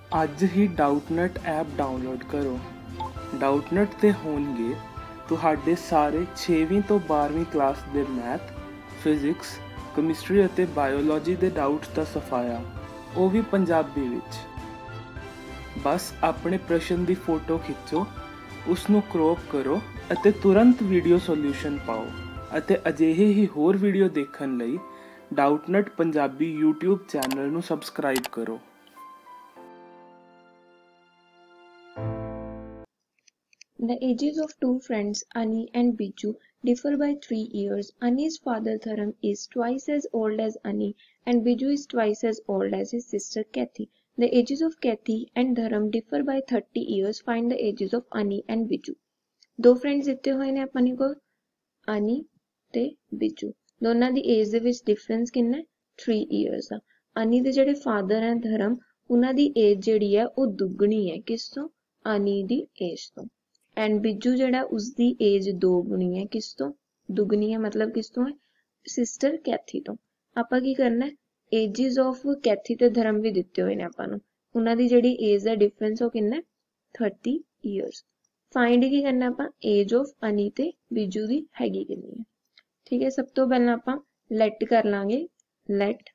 ਅੱਜ ਹੀ Doubtnut app download ਕਰੋ। ਡਾਊਟਨਟ ਤੇ ਹੋਣਗੇ ਤੁਹਾਡੇ ਸਾਰੇ 6ਵੀਂ ਤੋਂ 12ਵੀਂ ਕਲਾਸ ਦੇ ਮੈਥ, ਫਿਜ਼ਿਕਸ, ਕੈਮਿਸਟਰੀ ਅਤੇ ਬਾਇਓਲੋਜੀ ਦੇ ਡਾਊਟਸ ਦਾ ਸਫਾਇਆ, ਉਹ ਵੀ ਪੰਜਾਬੀ ਵਿੱਚ। ਬਸ ਆਪਣੇ ਪ੍ਰਸ਼ਨ ਦੀ ਫੋਟੋ ਖਿੱਚੋ, ਉਸ ਨੂੰ ਕ੍ਰੌਪ ਕਰੋ ਅਤੇ ਤੁਰੰਤ ਵੀਡੀਓ ਸੋਲਿਊਸ਼ਨ ਪਾਓ। ਅਤੇ ਅਜਿਹੇ ਹੀ ਹੋਰ ਵੀਡੀਓ ਦੇਖਣ ਲਈ ਡਾਊਟਨਟ ਪੰਜਾਬੀ YouTube ਚੈਨਲ ਨੂੰ ਸਬਸਕ੍ਰਾਈਬ ਕਰੋ। The ages of two friends, Ani and Biju, differ by 3 years. Ani's father Dharam is twice as old as Ani and Biju is twice as old as his sister Kathy. The ages of Kathy and Dharam differ by 30 years. Find the ages of Ani and Biju. दो friends ਦਿੱਤੇ ਹੋਏ ਨੇ ਆਪਾਂ ਨੂੰ Ani ਤੇ Biju। ਦੋਨਾਂ ਦੀ age ਦੇ ਵਿੱਚ ਡਿਫਰੈਂਸ ਕਿੰਨਾ ਹੈ 3 ਇਅਰਸ ਆ। Ani ਦੇ ਜਿਹੜੇ ਫਾਦਰ ਹੈ ਧਰਮ, ਉਹਨਾਂ ਦੀ ਏਜ ਜਿਹੜੀ ਹੈ ਉਹ ਦੁੱਗਣੀ ਹੈ ਕਿਸ ਤੋਂ? Ani ਦੀ ਏਜ ਤੋਂ। ਐਂਡ ਬਿੱਜੂ ਜਿਹੜਾ ਉਸਦੀ ਏਜ 2 ਗੁਣੀ ਹੈ ਕਿਸ ਤੋਂ? ਦੁੱਗਣੀ ਹੈ ਮਤਲਬ ਕਿਸ ਤੋਂ ਹੈ? ਸਿਸਟਰ ਕੈਥੀ ਤੋਂ। ਆਪਾਂ ਕੀ ਕਰਨਾ ਹੈ ਏਜਿਸ ਆਫ ਕੈਥੀ ਤੇ ਧਰਮ ਵੀ ਦਿੱਤੇ ਹੋਏ ਨੇ ਆਪਾਂ ਨੂੰ। ਉਹਨਾਂ ਦੀ ਜਿਹੜੀ ਏਜ ਦਾ ਡਿਫਰੈਂਸ ਉਹ ਕਿੰਨਾ 30 ਇਅਰਸ। ਫਾਈਂਡ ਕੀ ਕਰਨਾ ਆਪਾਂ ਏਜ ਆਫ ਅਨੀ ਤੇ ਬਿੱਜੂ ਦੀ ਹੈਗੀ ਕਿੰਨੀ ਹੈ। ਠੀਕ ਹੈ, ਸਭ ਤੋਂ ਪਹਿਲਾਂ ਆਪਾਂ ਲੈਟ ਕਰ ਲਾਂਗੇ। Let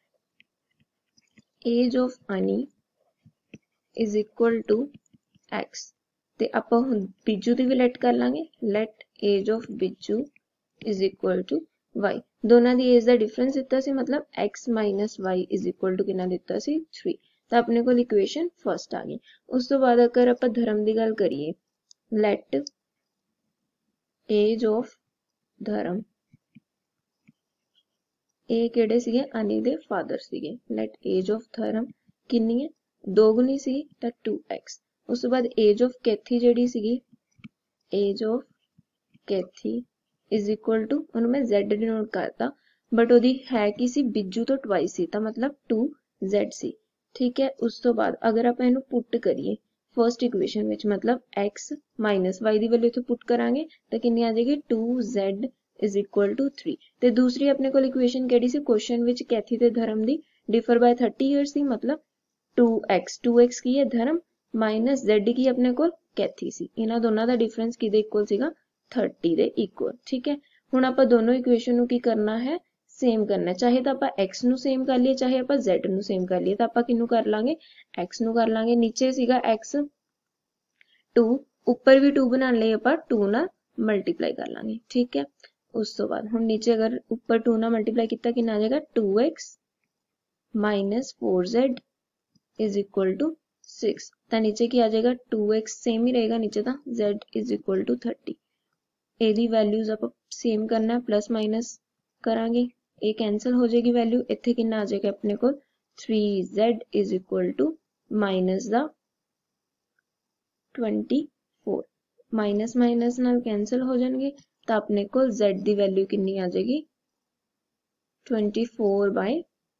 age of Annie is equal to x ਤੇ ਆਪਾਂ ਹੁਣ ਬਿੱਜੂ ਦੀ ਵੀ ਲੈਟ ਕਰ ਲਾਂਗੇ। Let age of Biju is equal to y। ਦੋਨਾਂ ਦੀ ਏਜ ਦਾ ਡਿਫਰੈਂਸ ਦਿੱਤਾ ਸੀ ਮਤਲਬ x minus y is equal to ਕਿੰਨਾ ਦਿੱਤਾ ਸੀ 3। ਤਾਂ ਆਪਣੇ ਕੋਲ ਇਕੁਏਸ਼ਨ ਫਸਟ ਆ ਗਈ। ਉਸ ਤੋਂ ਬਾਅਦ ਅਗਰ ਆਪਾਂ ਧਰਮ ਦੀ ਗੱਲ ਕਰੀਏ, ਲੈਟ ਏਜ ਆਫ ਧਰਮ, ਇਹ ਕਿਹੜੇ ਸੀਗੇ? ਅਨੀ ਦੇ ਫਾਦਰ ਸੀਗੇ। ਲੈਟ ਏਜ ਆਫ ਧਰਮ ਕਿੰਨੀ ਹੈ? 2 ਗੁਣੀ ਸੀ ਤਾਂ 2x। ਉਸ ਤੋਂ ਬਾਅਦ ਏਜ ਆਫ ਕੈਥੀ ਜਿਹੜੀ ਸੀਗੀ, age of Kathy is equal to, ਉਹਨੂੰ ਮੈਂ z ਡਿਨੋਟ ਕਰਤਾ ਬਟ ਉਹਦੀ ਹੈ ਕੀ ਸੀ? ਬਿੱਜੂ ਤੋਂ ਟਵਾਈਸ ਸੀ ਤਾਂ ਮਤਲਬ 2z ਸੀ। ਠੀਕ ਹੈ, ਉਸ ਤੋਂ ਬਾਅਦ ਅਗਰ ਆਪਾਂ ਇਹਨੂੰ ਪੁੱਟ ਕਰੀਏ ਫਰਸਟ ਇਕੁਏਸ਼ਨ ਵਿੱਚ ਮਤਲਬ x ਮਾਈਨਸ y ਦੀ ਵੈਲਿਊ ਇੱਥੇ ਪੁੱਟ ਕਰਾਂਗੇ ਤਾਂ ਕਿੰਨੀ ਆ ਜਾਏਗੀ 2z ਇਜ਼ ਇਕੁਅਲ ਟੂ 3। ਤੇ ਦੂਸਰੀ ਆਪਣੇ ਕੋਲ ਇਕੁਏਸ਼ਨ ਕਿਹੜੀ ਸੀ? ਕੁਐਸਚਨ ਵਿੱਚ ਕੈਥੀ ਤੇ ਧਰਮ ਦੀ ਡਿਫਰ ਬਾय 30 ਇਅਰਸ ਸੀ ਮਤਲਬ 2x ਕੀ ਹੈ? ਧਰਮ ਮਾਈਨਸ z ਕੀ ਆਪਣੇ ਕੋਲ? ਕੈਥੀ ਸੀ। ਇਹਨਾਂ ਦੋਨਾਂ ਦਾ ਡਿਫਰੈਂਸ ਕਿਹਦੇ ਇਕੁਅਲ ਸੀਗਾ? 30 ਦੇ ਇਕੁਅਲ। ਠੀਕ ਹੈ, ਹੁਣ ਆਪਾਂ ਦੋਨੋਂ ਇਕੁਏਸ਼ਨ ਨੂੰ ਕੀ ਕਰਨਾ ਹੈ? ਸੇਮ ਕਰਨਾ। ਚਾਹੇ ਤਾਂ ਆਪਾਂ x ਨੂੰ ਸੇਮ ਕਰ ਲਈਏ, ਚਾਹੇ ਆਪਾਂ z ਨੂੰ ਸੇਮ ਕਰ ਲਈਏ। ਤਾਂ ਆਪਾਂ ਕਿਹਨੂੰ ਕਰ ਲਾਂਗੇ? x ਨੂੰ ਕਰ ਲਾਂਗੇ। ਨੀਚੇ ਸੀਗਾ x 2, ਉੱਪਰ ਵੀ 2 ਬਣਾਉਣ ਲਈ ਆਪਾਂ 2 ਨਾਲ ਮਲਟੀਪਲਾਈ ਕਰ ਲਾਂਗੇ। ਠੀਕ ਹੈ, ਉਸ ਤੋਂ ਬਾਅਦ ਹੁਣ ਨੀਚੇ ਅਗਰ ਉੱਪਰ 2 ਨਾਲ ਮਲਟੀਪਲਾਈ ਕੀਤਾ ਕਿੰਨਾ ਆ ਜਾਏਗਾ 2x minus 4z is equal to 6। ਤਾਂ ਨੀਚੇ ਕੀ ਆ ਜਾਏਗਾ 2x ਸੇਮ ਹੀ ਰਹੇਗਾ ਨੀਚੇ ਤਾਂ z ਇਜ਼ ਇਕੁਅਲ ਟੂ 30। ਇਹਦੀ ਵੈਲਿਊਜ਼ ਆਪਾਂ ਸੇਮ ਕਰਨਾ, ਪਲੱਸ ਮਾਈਨਸ ਕਰਾਂਗੇ, ਇਹ ਕੈਂਸਲ ਹੋ ਜਾਏਗੀ ਵੈਲਿਊ। ਇੱਥੇ ਕਿੰਨਾ ਆ ਜਾਏਗਾ ਆਪਣੇ ਕੋਲ 3z is equal to minus ਦਾ 24। ਮਾਈਨਸ ਮਾਈਨਸ ਨਾਲ ਕੈਂਸਲ ਹੋ ਜਾਣਗੇ ਤਾਂ ਆਪਣੇ ਕੋਲ z ਦੀ ਵੈਲਿਊ ਕਿੰਨੀ ਆ ਜਾਏਗੀ 24 ਬਾਈ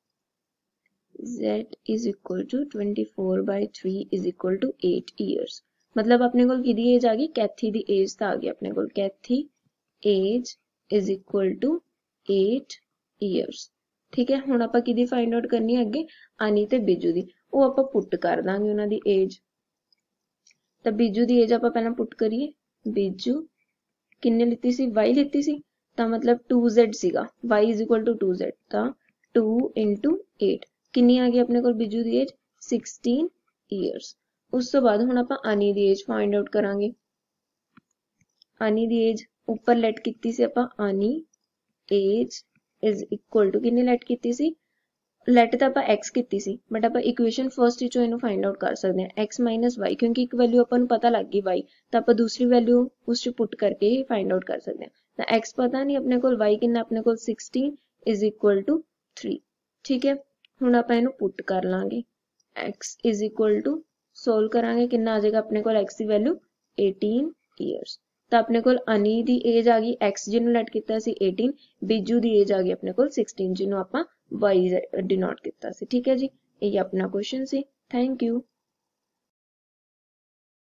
z is equal to 24 by 3 is equal to 8 years। मतलब अपने को किदी एज आ गई? कैथी दी एज तो आ गई अपने को। Kathy age is equal to 8 years। ठीक है, हुण आपां किदी फाइंड आउट करनी है अगे? अनी ते बिजू दी। वो आपां पुट कर दांगे उन्हां दी एज। तो बिजू दी एज आपां पहलां पुट करिए। बिजू किन्ने लित्ती सी? y लित्ती सी तो मतलब 2z सीगा। y is equal to 2z तो 2 into 8 किन्नी आ गई अपने को बिजू दी एज 16 इयर्स। उस तो बाद हुण आपां अनी दी एज फाइंड आउट करांगे। अनी दी एज ऊपर लेट कीती सी आपां, Annie age is equal to किन्नी लेट कीती सी? लेट तो आपां x कीती सी बट आपां इक्वेशन फर्स्ट विचों इहनूं फाइंड आउट कर सकदे हां x माइनस y, क्योंकि एक वैल्यू आपां नूं पता लग गई y तो आपां दूसरी वैल्यू उस च पुट करके ही फाइंड आउट कर सकदे हां। तो x पता नहीं अपने कोल, y किन्ना अपने कोल 16 इज इक्वल टू 3। ठीक है, ਹੁਣ ਆਪਾਂ ਇਹਨੂੰ ਪੁੱਟ ਕਰ ਲਾਂਗੇ। x is equal to solve ਕਰਾਂਗੇ ਕਿੰਨਾ ਆ ਜਾਏਗਾ ਆਪਣੇ ਕੋਲ x ਦੀ ਵੈਲਿਊ 18 ਇਅਰਸ। ਤਾਂ ਆਪਣੇ ਕੋਲ ਅਨੀ ਦੀ ਏਜ ਆ ਗਈ x ਜਿਹਨੂੰ ਲੈਟ ਕੀਤਾ ਸੀ 18, ਬਿਜੂ ਦੀ ਏਜ ਆ ਗਈ ਆਪਣੇ ਕੋਲ 16 ਜਿਹਨੂੰ ਆਪਾਂ y ਡਿਨੋਟ ਕੀਤਾ ਸੀ। ਠੀਕ ਹੈ ਜੀ, ਇਹ ਆਪਣਾ ਕੁਐਸਚਨ ਸੀ। Thank you.